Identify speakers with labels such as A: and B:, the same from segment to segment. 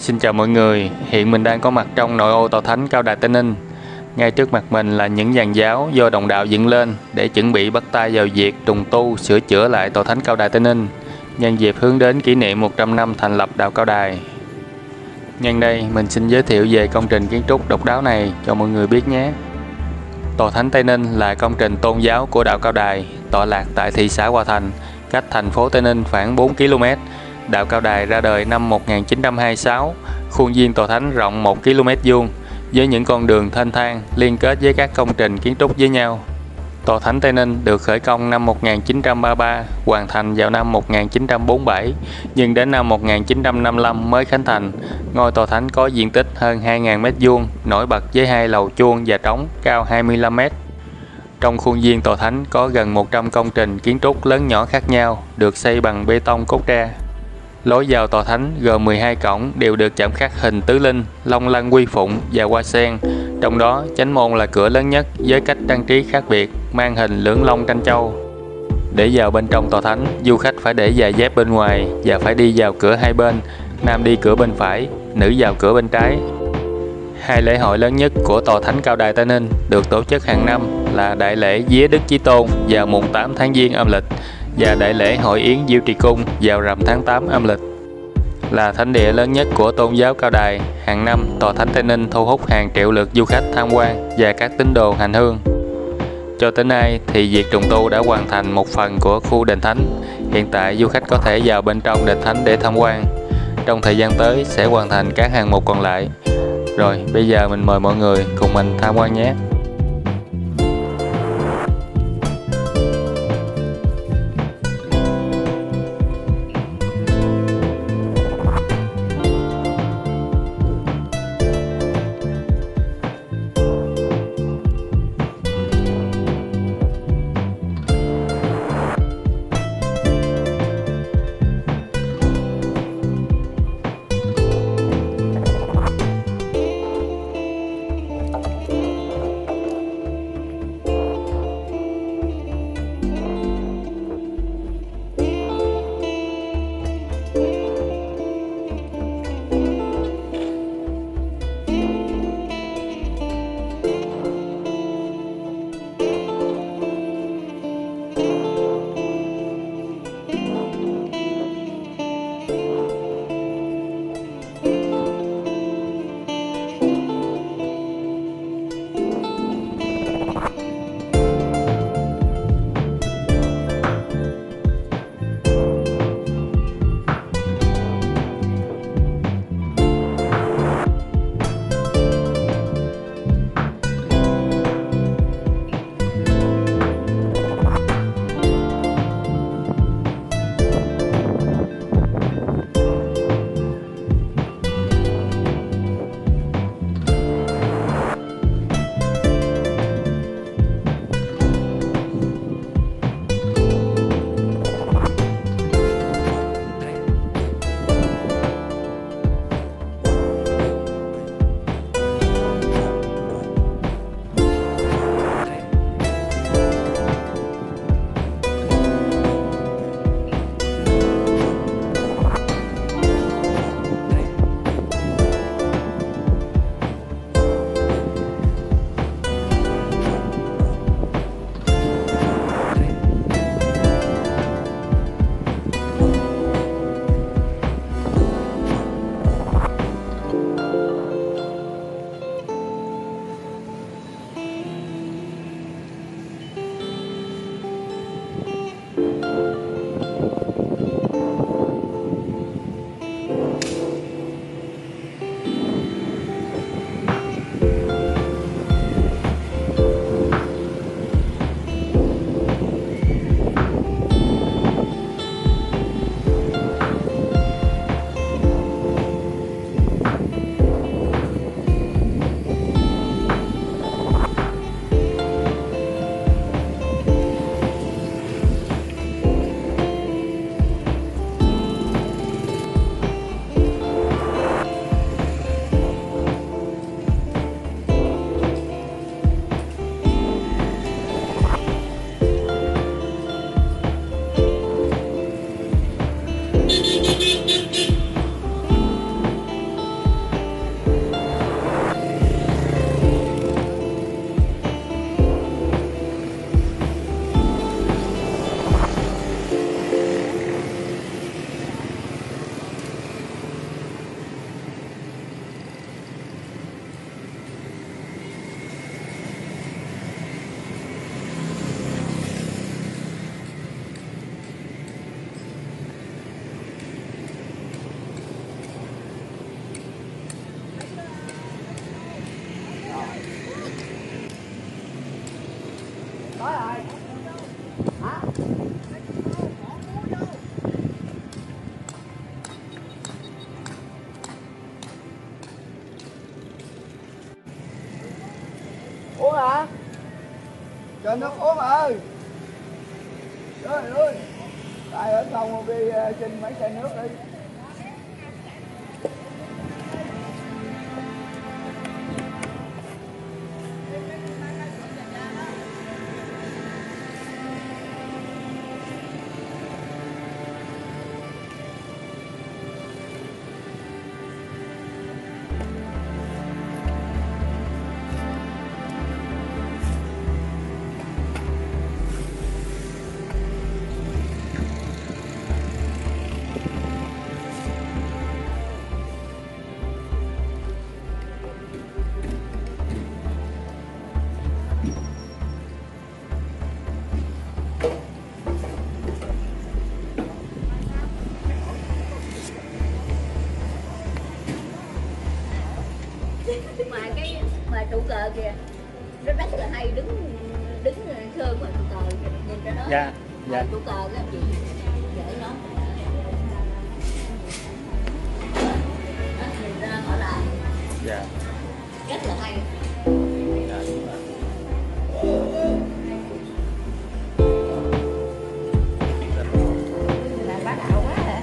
A: Xin chào mọi người, hiện mình đang có mặt trong nội ô tòa thánh Cao Đài Tây Ninh. Ngay trước mặt mình là những giàn giáo do đồng đạo dựng lên để chuẩn bị bắt tay vào việc trùng tu, sửa chữa lại tòa thánh Cao Đài Tây Ninh, nhân dịp hướng đến kỷ niệm 100 năm thành lập đạo Cao Đài. Nhân đây, mình xin giới thiệu về công trình kiến trúc độc đáo này cho mọi người biết nhé. Tòa thánh Tây Ninh là công trình tôn giáo của đạo Cao Đài, tọa lạc tại thị xã Hòa Thành, cách thành phố Tây Ninh khoảng 4 km. Đạo Cao Đài ra đời năm 1926, khuôn viên tòa thánh rộng 1 km vuông với những con đường thênh thang liên kết với các công trình kiến trúc với nhau. Tòa thánh Tây Ninh được khởi công năm 1933, hoàn thành vào năm 1947, nhưng đến năm 1955 mới khánh thành. Ngôi tòa thánh có diện tích hơn 2.000 m², nổi bật với 2 lầu chuông và trống cao 25 m. Trong khuôn viên tòa thánh có gần 100 công trình kiến trúc lớn nhỏ khác nhau, được xây bằng bê tông cốt tre. Lối vào tòa thánh gồm 12 cổng đều được chạm khắc hình tứ linh, long lân quy phụng và hoa sen. Trong đó, chánh môn là cửa lớn nhất với cách trang trí khác biệt, mang hình lưỡng long tranh châu. Để vào bên trong tòa thánh, du khách phải để giày dép bên ngoài và phải đi vào cửa hai bên, nam đi cửa bên phải, nữ vào cửa bên trái. Hai lễ hội lớn nhất của tòa thánh Cao Đài Tây Ninh được tổ chức hàng năm là đại lễ Vía Đức Chí Tôn vào mùng 8 tháng Giêng âm lịch và đại lễ Hội Yến Diệu Trì Cung vào rằm tháng 8 âm lịch. Là thánh địa lớn nhất của tôn giáo Cao Đài, hàng năm tòa thánh Tây Ninh thu hút hàng triệu lượt du khách tham quan và các tín đồ hành hương. Cho tới nay thì việc trùng tu đã hoàn thành một phần của khu đền thánh. Hiện tại du khách có thể vào bên trong đền thánh để tham quan. Trong thời gian tới sẽ hoàn thành các hạng mục còn lại. Rồi bây giờ mình mời mọi người cùng mình tham quan nhé.
B: hả? Cho nước uống ơi. Trời ơi. Tại ở không đi xin mấy chai nước đi.
C: Mà trụ cờ kìa, nó rất là hay, đứng sơn ngoài trụ cờ kìa, nhìn ra đó.
A: Dạ, dạ.
C: Trụ cờ các chị gửi nó. Đó, nhìn ra họ làm.
A: Dạ.
C: Rất là hay.
A: Dạ, đúng rồi.
C: Là bá đạo quá hả?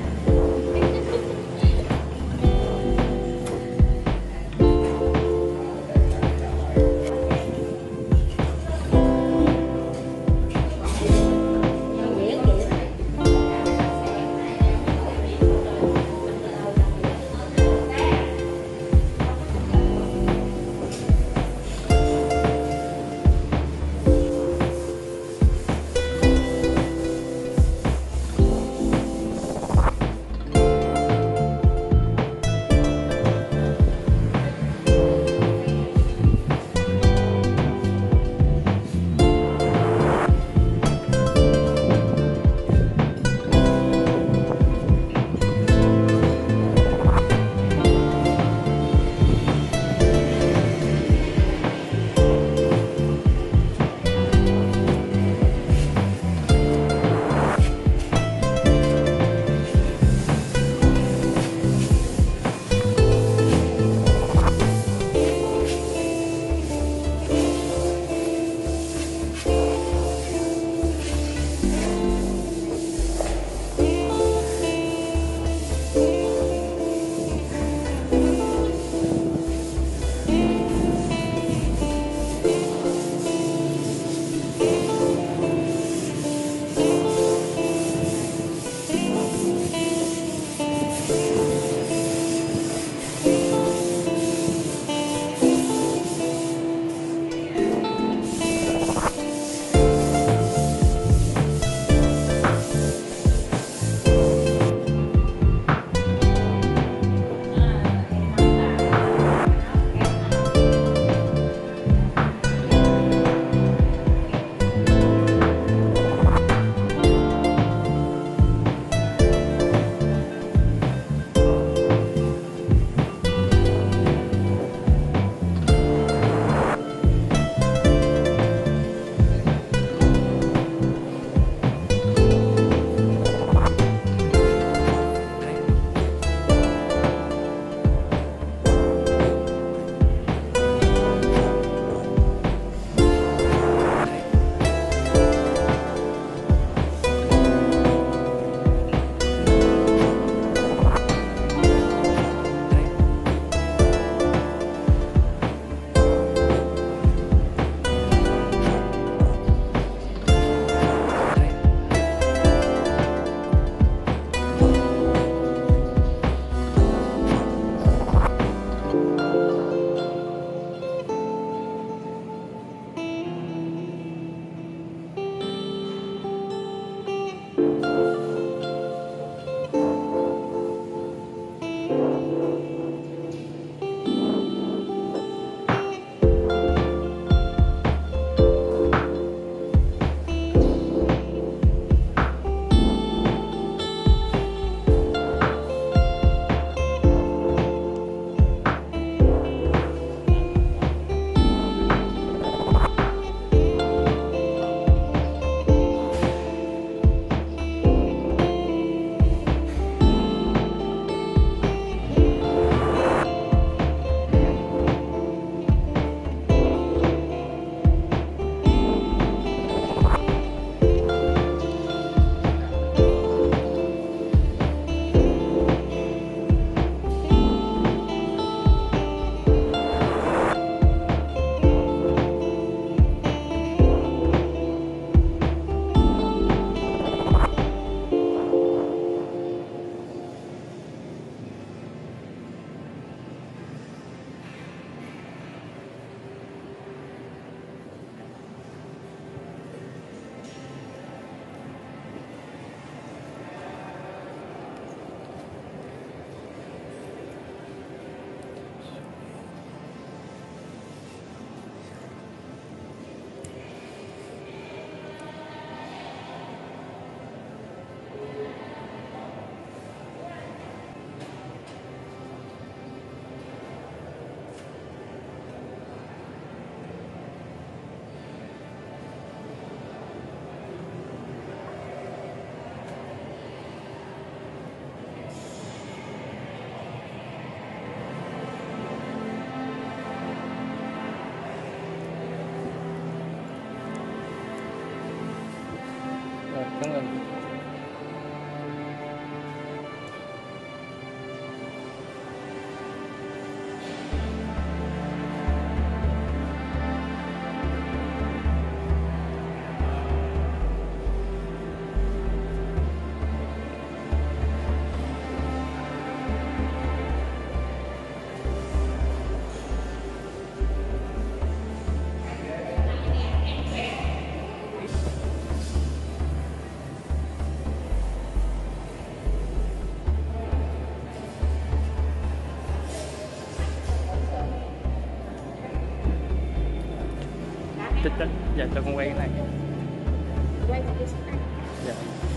A: Tích tích. Dạ cho con quay cái này.
C: Quay một cái xích này.
A: Dạ.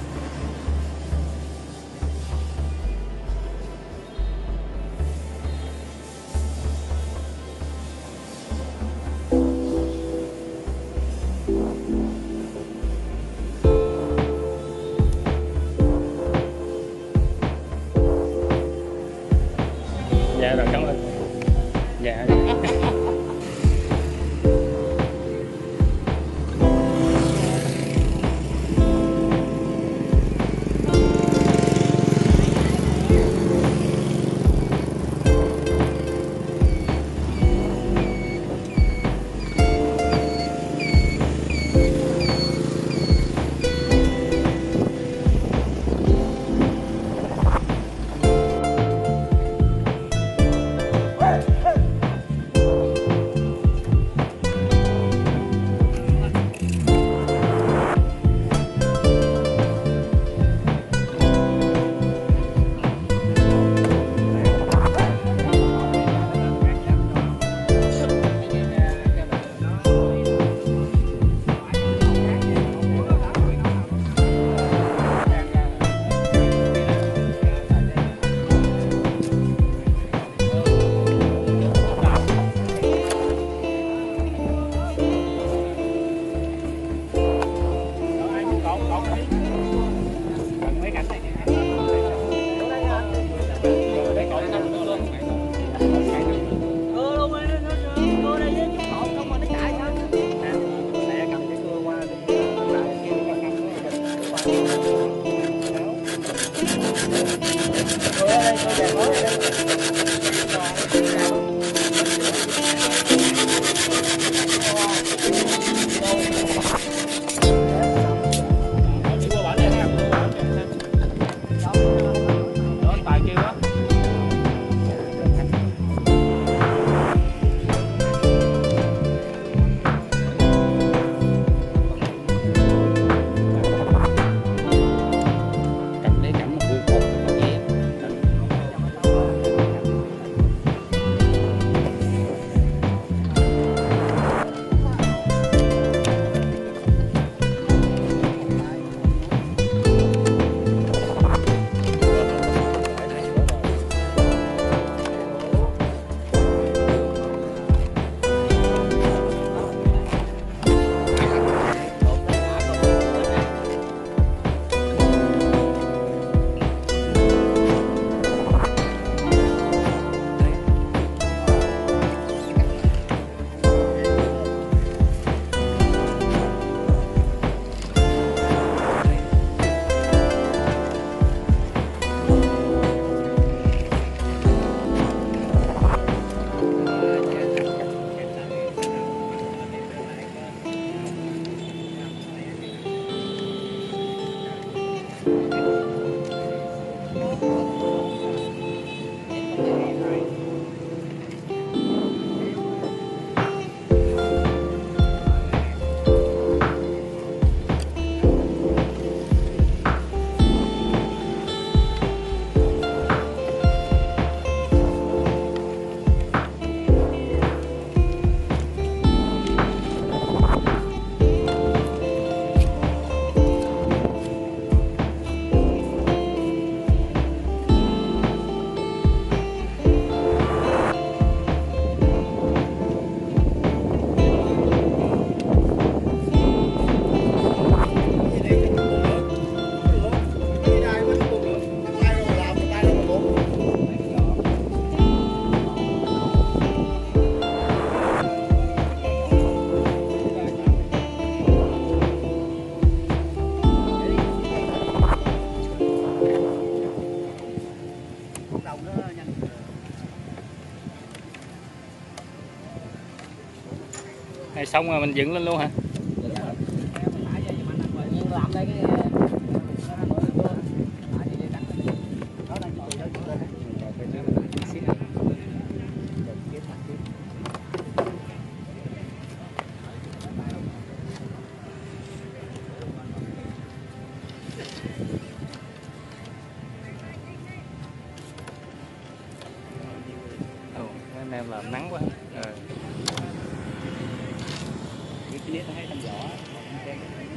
A: Dạ rồi, cảm ơn. Dạ. Này xong rồi mình dựng lên luôn hả? Anh em làm nắng quá.
D: cái nét nó hay thăm dõi